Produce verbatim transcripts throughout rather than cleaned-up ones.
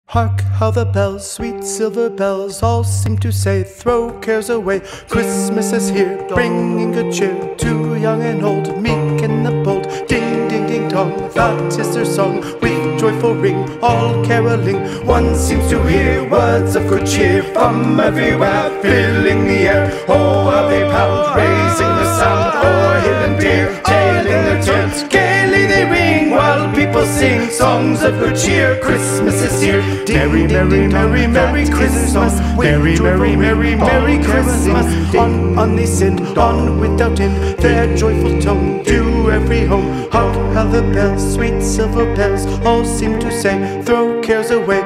Hark how the bells, sweet silver bells, all seem to say, throw cares away. Christmas is here, bringing good cheer to young and old, meek and the bold. Ding, ding, ding, dong, that is their song, with joyful ring, all caroling. One seems to hear words of good cheer from everywhere, filling the air. Oh, how they pound, raising the sound, o'er hill and dale, tailing their tales. Gaily they ring, while people sing songs of good cheer. Christmas is here. Merry, merry, merry, merry Christmas. Merry, merry, merry, merry Christmas. On, on they sit, on without end, their joyful tone to every home. Hark how the bells, sweet silver bells, all seem to say, throw cares away.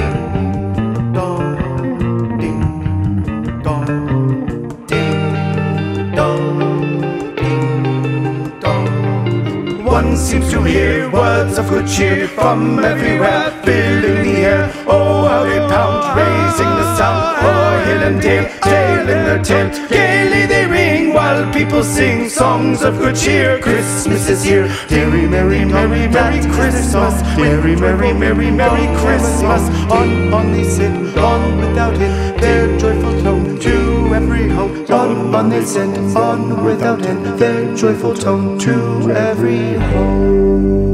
Dong, ding, dong, ding, dong, ding, dong. One seems to hear words of good cheer from everywhere, filling the air. Oh, how they pound, raising the sound, o'er hill and dale, tailing their tale. Gaily they ring, while people sing songs of good cheer. Christmas is here. Merry, merry, merry, merry Christmas. Merry, merry, merry, merry Christmas. On, on they sit, on without end, their joyful tone to every home. On, on they sit, on without end, their joyful tone to every home.